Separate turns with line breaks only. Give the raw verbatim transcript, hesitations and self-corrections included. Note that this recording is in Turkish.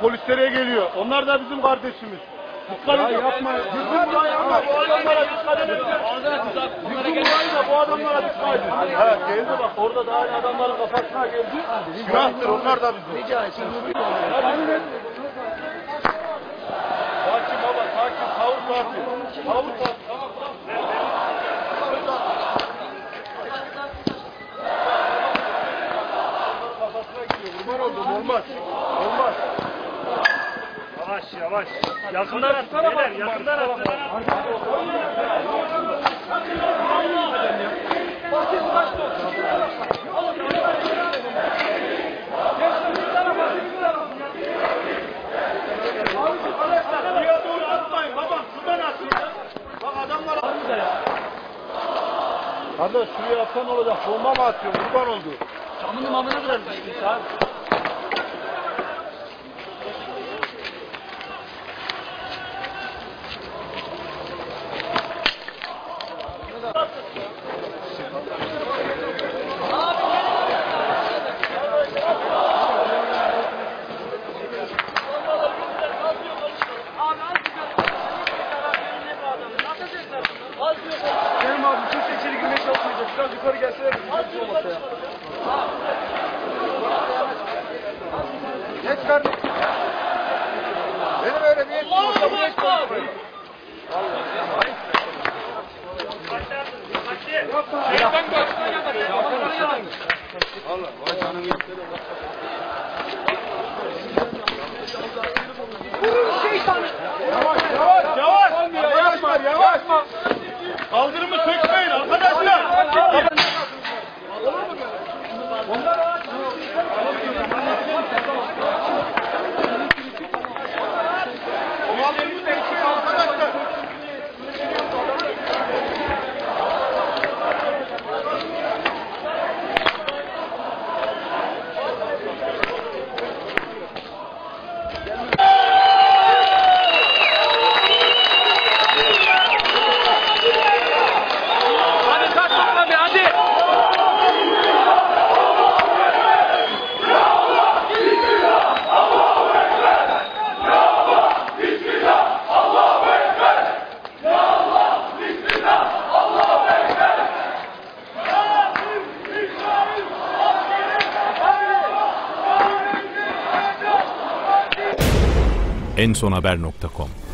polislere geliyor. Onlar da bizim kardeşimiz. Dikkat edin. Yapma. Yıkın burayı ama bu adamlara dikkat edin. Yıkın burayı da bu adamlara dikkat edin. Ha geldi bak orada da aynı adamların kafasına geldi. Günahtır onlar da bizim. Rica etsem. Sakin baba sakin. Tavır sakin. Tavır sakin. Tamam tamam. Kafasına gidiyor. Kurban oldum olmaz. Olmaz.
Yavaş yavaş. Yakından at beyler, yakından at.
Buraya doğru atmayın babam. Şuradan atın. Bak adamlar atıyor ya. Kardeş şuraya atsan olacak. Bomba mı atıyor? Kurban oldu.
Camını mamına bırakmış biz abi.
Benim abi kimse içeri girmeye çalışmayacak. Biraz yukarı gelseler bir şey olmasa ya. Geç kardeşim. Benim öyle bir yetim olsa bu geç kardeşim. Allah vay canım yetkili bak.
Vurun şeytanı.
Yavaş yavaş yavaş. Yavaş var yavaş. Kaldırımı sökmeyin arkadaşlar. Onlar ağaç. Kaldırımı sökmeyin arkadaşlar.
en son haber nokta com